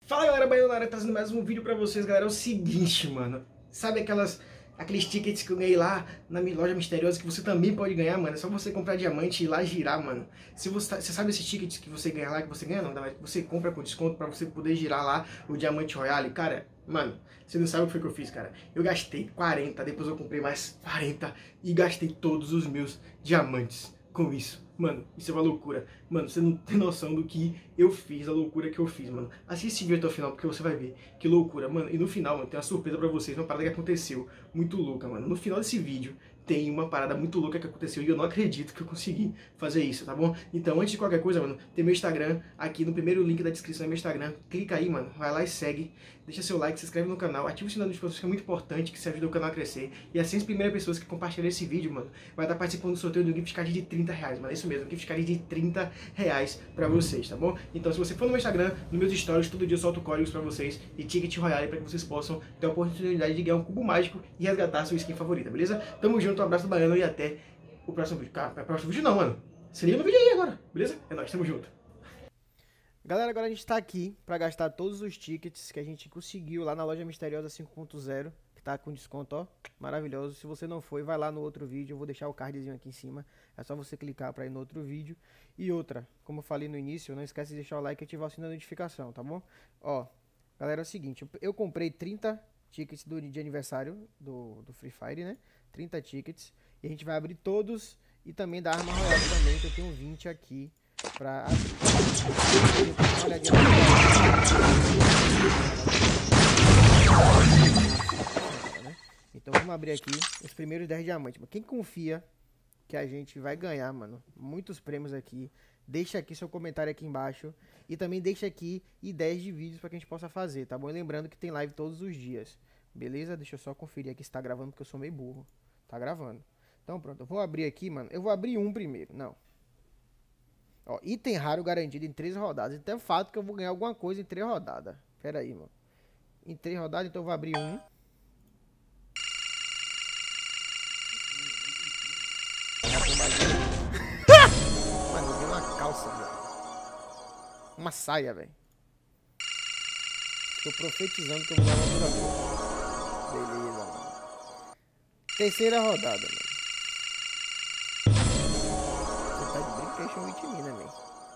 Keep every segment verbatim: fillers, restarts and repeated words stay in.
Fala galera, Baiano na área, trazendo mais um vídeo pra vocês, galera. É o seguinte, mano. Sabe aquelas, aqueles tickets que eu ganhei lá na minha loja misteriosa que você também pode ganhar, mano? É só você comprar diamante e ir lá girar, mano. Se você, você sabe esses tickets que você ganha lá, que você ganha não, que você compra com desconto pra você poder girar lá o Diamante Royale, cara. Mano, você não sabe o que foi que eu fiz, cara. Eu gastei quarenta, depois eu comprei mais quarenta e gastei todos os meus diamantes com isso. Mano, isso é uma loucura. Mano, você não tem noção do que eu fiz, a loucura que eu fiz, mano. Assiste esse vídeo até o final, porque você vai ver que loucura, mano. E no final, mano, tem uma surpresa pra vocês, uma parada que aconteceu muito louca, mano. No final desse vídeo, tem uma parada muito louca que aconteceu e eu não acredito que eu consegui fazer isso, tá bom? Então, antes de qualquer coisa, mano, tem meu Instagram aqui no primeiro link da descrição, é meu Instagram. Clica aí, mano, vai lá e segue. Deixa seu like, se inscreve no canal, ativa o sininho das notificações, que é muito importante, que isso ajuda o canal a crescer. E assim as primeiras pessoas que compartilharem esse vídeo, mano, vai estar participando do sorteio do gift card de trinta reais, mano. É isso mesmo, gift card de trinta reais pra vocês, tá bom? Então, se você for no meu Instagram, nos meus stories, todo dia eu solto códigos pra vocês de Ticket Royale pra que vocês possam ter a oportunidade de ganhar um cubo mágico e resgatar a sua skin favorita, beleza? Tamo junto, um abraço do Baiano e até o próximo vídeo. Cara, o próximo vídeo não, mano. Se liga no vídeo aí agora, beleza? É nóis, tamo junto. Galera, agora a gente tá aqui pra gastar todos os tickets que a gente conseguiu lá na loja misteriosa cinco ponto zero, que tá com desconto, ó, maravilhoso. Se você não foi, vai lá no outro vídeo, eu vou deixar o cardzinho aqui em cima, é só você clicar pra ir no outro vídeo. E outra, como eu falei no início, não esquece de deixar o like e ativar o sininho da notificação, tá bom? Ó, galera, é o seguinte, eu comprei trinta tickets do, de aniversário do, do Free Fire, né? trinta tickets, e a gente vai abrir todos, e também da Arma Royale também, que eu tenho vinte aqui pra abrir. Uma olhadinha na... Então vamos abrir aqui os primeiros dez diamantes. Quem confia que a gente vai ganhar, mano, muitos prêmios aqui, deixa aqui seu comentário aqui embaixo. E também deixa aqui ideias de vídeos para que a gente possa fazer, tá bom? E lembrando que tem live todos os dias, beleza? Deixa eu só conferir aqui se tá gravando, porque eu sou meio burro. Tá gravando. Então pronto, eu vou abrir aqui, mano. Eu vou abrir um primeiro, não. Ó, item raro garantido em três rodadas. Então é fato que eu vou ganhar alguma coisa em três rodadas. Pera aí, mano. Em três rodadas, então eu vou abrir um. Mano, eu dei uma calça, velho. Uma saia, velho. Tô profetizando que eu vou ganhar uma duradoura. Beleza, mano. Terceira rodada, mano. Você tá de brincation with me, né, velho?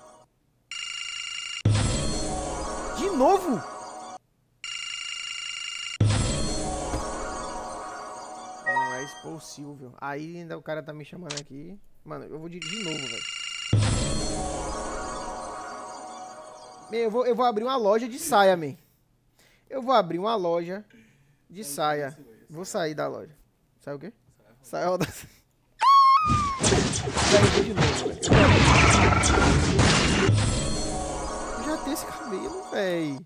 De novo? Não é expulsível. Aí ainda o cara tá me chamando aqui. Mano, eu vou de, de novo, velho. Eu vou, eu vou abrir uma loja de saia, man. Eu vou abrir uma loja de saia. Vou sair da loja. Sai o quê? Sai a rodada. Sai de novo, velho. Eu já tenho esse cabelo, velho.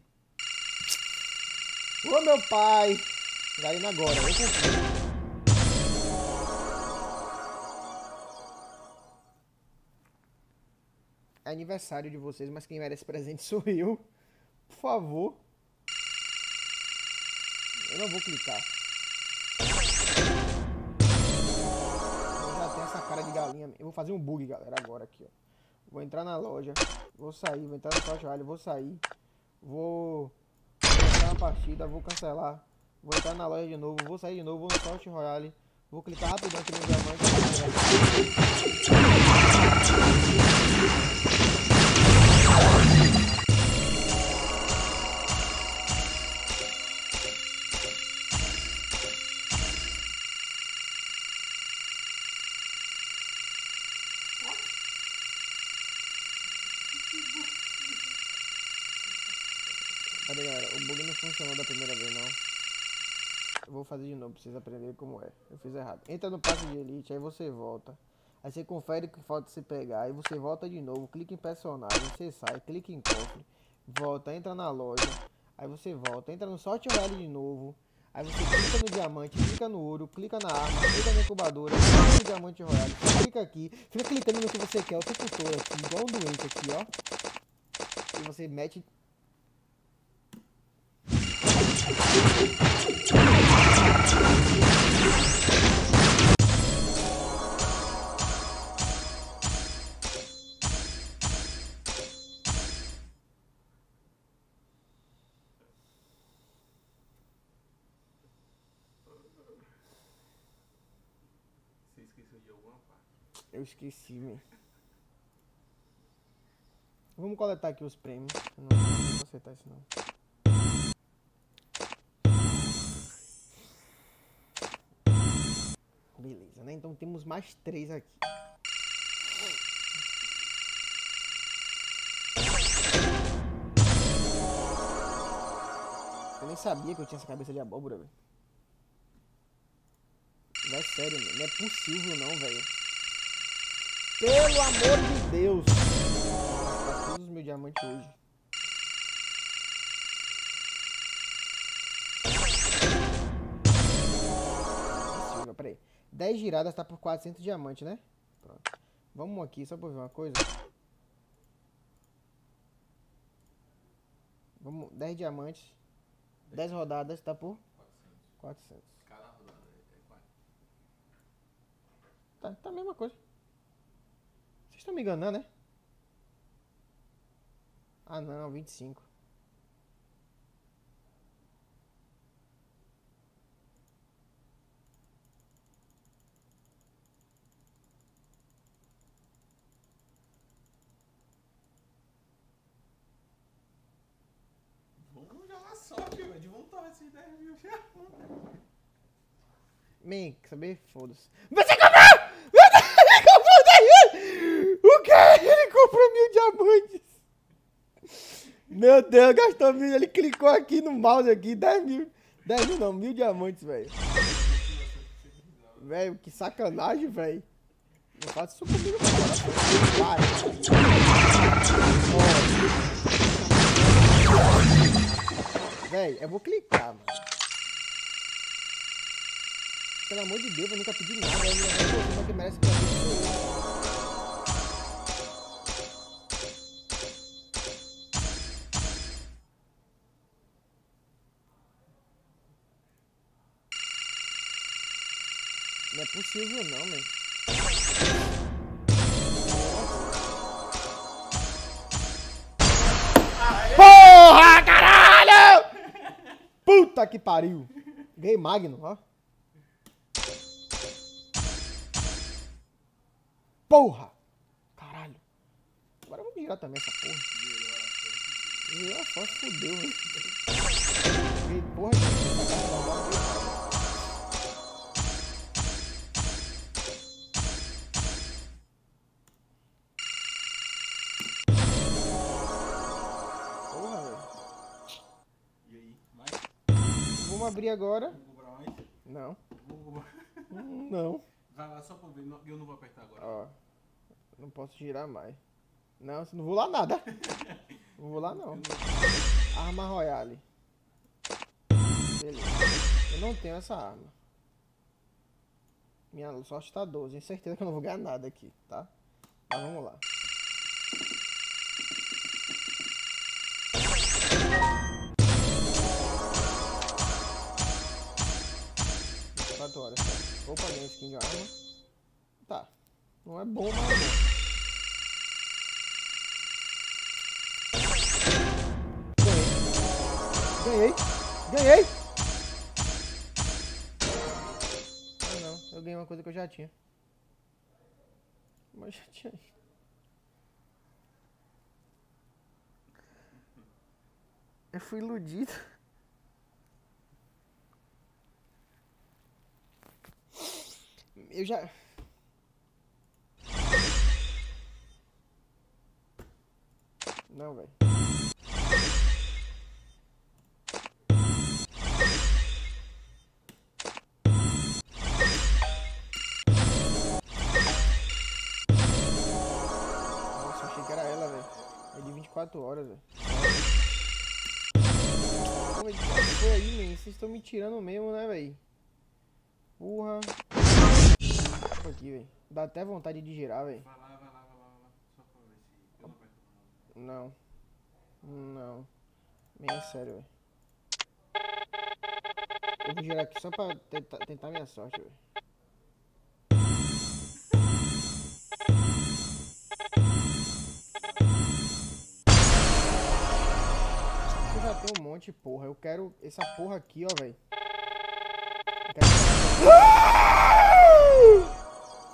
Ô, meu pai. Galina agora, eu confio. É aniversário de vocês, mas quem merece presente sou eu. Por favor. Eu não vou clicar. Eu já tenho essa cara de galinha. Eu vou fazer um bug, galera, agora aqui, ó. Vou entrar na loja. Vou sair, vou entrar no Clash Royale, vou sair. Vou entrar na partida, vou cancelar. Vou entrar na loja de novo, vou sair de novo, vou no Clash Royale. Vou clicar rapidão aqui no diamante. Cadê, galera? O bug não funcionou da primeira vez, não. Eu vou fazer de novo pra vocês aprenderem como é. Eu fiz errado. Entra no passe de elite, aí você volta. Aí você confere o que falta você pegar. Aí você volta de novo, clica em personagem, você sai, clica em cofre, volta, entra na loja. Aí você volta, entra no sorte royale de novo. Aí você clica no diamante, clica no ouro, clica na arma, clica na incubadora, clica no diamante royale, clica aqui, fica clicando no que você quer o tempo todo aqui, igual um doente aqui, ó. E você mete... esqueceu de alguma parte. Eu esqueci, meu. Vamos coletar aqui os prêmios. Não, não vou aceitar isso não. Beleza, né? Então temos mais três aqui. Eu nem sabia que eu tinha essa cabeça de abóbora, velho. Não é sério, meu. Não é possível não, velho. Pelo amor de Deus. Vou gastar todos os meus diamantes hoje. Possível, peraí. dez giradas tá por quatrocentos diamantes, né? Pronto. Vamos aqui só pra ver uma coisa. Vamos, dez diamantes. dez rodadas tá por quatrocentos. Cada rodada é quatro. Tá, tá a mesma coisa. Vocês estão me enganando, né? Ah não, vinte e cinco. Vamos jogar sorte, velho. De voltar esses dez mil já. Man, quer saber? Foda-se. Você comprou! Ele comprou dez mil! O que? Ele comprou mil diamantes! Meu Deus, gastou mil. Ele clicou aqui no mouse aqui, dez mil. dez mil não, mil diamantes, velho. Velho, que sacanagem, velho. Não faça isso comigo, cara. Velho, eu vou clicar, mano. Pelo amor de Deus, eu nunca pedi nada. Eu não que merece pra mim. Não é possível não, velho. Porra, caralho! Puta que pariu. Ganhei Magno, ó. Porra! Caralho. Agora eu vou mirar também essa porra. Virou a foto, fudeu, velho. Ganhei porra de... Vamos abrir agora. Vou cobrar mais? Não. Vou cobrar. Não. Vai lá só pra ver. Não- Eu não vou apertar agora. Ó. Não posso girar mais. Não, não vou lá nada. Não vou lá não. Arma Royale. Beleza. Eu não tenho essa arma. Minha sorte tá doze. Tenho certeza que eu não vou ganhar nada aqui, tá? Mas vamos lá. quatro horas. Tá? Opa, ganhei skin de arma. Tá. Não é bom, mas é bom. Ganhei. Ganhei. Ah, não. Eu ganhei uma coisa que eu já tinha. Mas já tinha. Eu fui iludido. Eu já... Não, velho. Nossa, achei que era ela, velho. É de vinte e quatro horas, velho. Como é que foi aí, man? Vocês estão me tirando mesmo, né, velho? Porra. Tô aqui, velho. Dá até vontade de girar, velho. Vai lá, vai lá, vai lá, vai lá. Só pra ver se eu não aperto nada. Não. Não. Bem sério, velho. Eu vou girar aqui só pra tentar, tentar minha sorte, velho. Eu já tenho um monte, porra. Eu quero essa porra aqui, ó, velho. Eu quero...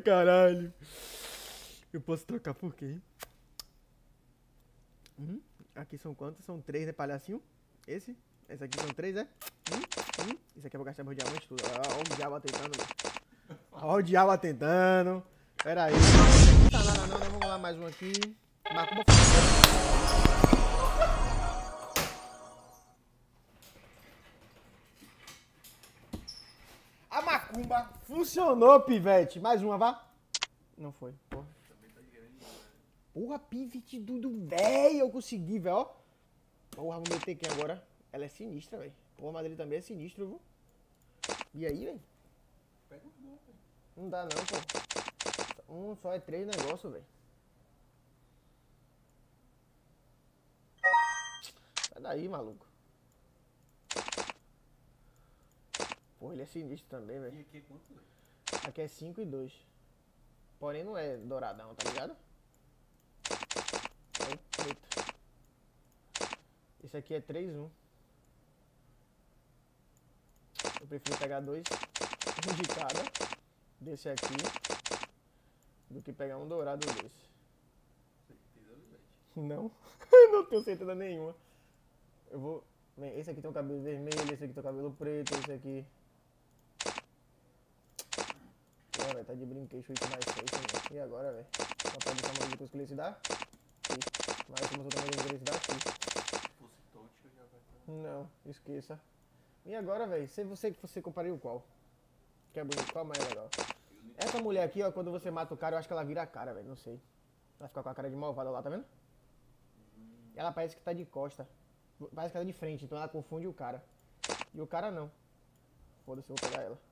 caralho. Eu posso trocar por quê? Hum? Aqui são quantos? São três, né, palhacinho? Esse? Esse aqui são três, é? Hum? Hum? Isso aqui eu vou gastar meu diamante tudo. Olha o diabo tentando, velho. Olha o diabo tentando. Pera aí. Não tá nada não, né? Vamos lá, mais um aqui. Macumba. A macumba funcionou, pivete. Mais uma, vá. Não foi, porra. Porra, pivete do velho. Eu consegui, velho, ó. Porra, vou meter quem agora? Ela é sinistra, velho. Porra, mas ele também é sinistro, viu? E aí, velho? Pega os dois, velho. Não dá não, pô. Um só é três negócios, velho. Sai daí, maluco. Porra, ele é sinistro também, velho. E aqui é quanto, velho? Aqui é cinco e dois. Porém não é douradão, tá ligado? É preto. Esse aqui é três um. Eu prefiro pegar dois, um de cada, desse aqui, do que pegar um dourado desse. Certeza, velho. Não, não tenho certeza nenhuma. Eu vou... Bem, esse aqui tem o cabelo vermelho, esse aqui tem o cabelo preto, esse aqui... Pô, velho, tá de brinquedo, isso mais seis, né? E agora, velho? Uma parte de tamanho de coisa que ele se dá? Aqui. Mas como eu também de coisa que ele se dá aqui. Se fosse touch, eu já vai estar. Não, esqueça. E agora, velho, se você, você compraria o qual? Que é bonito, qual mais é legal? Essa mulher aqui, ó, quando você mata o cara, eu acho que ela vira a cara, velho, não sei. Ela fica com a cara de malvada lá, tá vendo? Ela parece que tá de costa. Parece que ela tá de frente, então ela confunde o cara. E o cara não. Foda-se, eu vou pegar ela.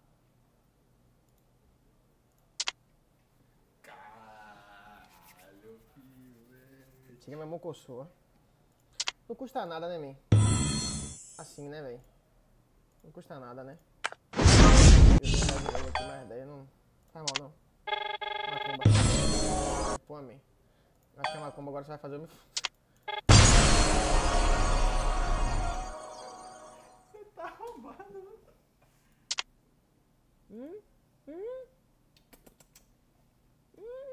Caralho, filho, velho. Chega minha mão coçou, ó. Não custa nada, né, man? Assim, né, velho? Não custa nada, né? Eu vou aqui mais dez, não faz mal, não. Macumba. Pô, man. Acho que a macumba agora você vai fazer o meu... Você tá roubado, né? Hum? Hum? Hum?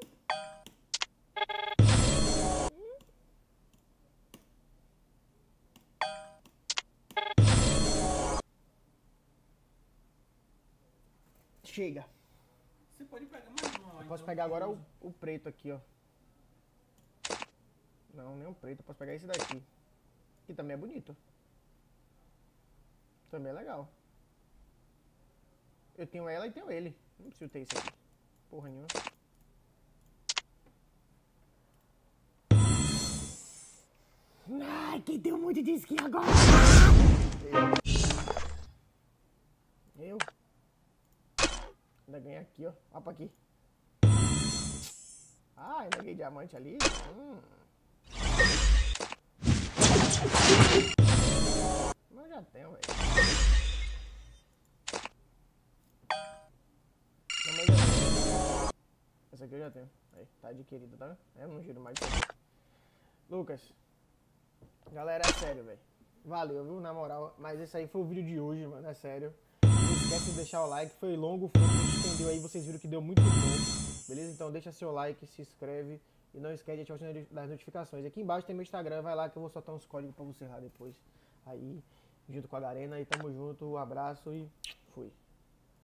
Chega. Você pode pegar mais uma. Eu posso pegar agora o, o preto aqui, ó. Não, nem o preto. Eu posso pegar esse daqui. Que também é bonito. Também é legal. Eu tenho ela e tenho ele. Não preciso ter isso aqui. Porra nenhuma. Ai, quem deu muito de skin agora? Eu. Eu. Ainda ganhei aqui, ó. Ó pra aqui. Ah, ainda ganhei diamante ali. Hum. Mas eu já tenho, velho. Essa aqui eu já tenho. Aí, tá adquirida, tá vendo? Eu não giro mais. Lucas. Galera, é sério, velho. Valeu, viu? Na moral. Mas esse aí foi o vídeo de hoje, mano. É sério. Não esquece de deixar o like. Foi longo, foi muito estendeu aí. Vocês viram que deu muito bom. Beleza? Então deixa seu like, se inscreve. E não esquece de ativar o sininho das notificações. Aqui embaixo tem meu Instagram. Vai lá que eu vou soltar uns códigos pra você lá depois. Aí, junto com a Garena. E tamo junto. Um abraço e fui.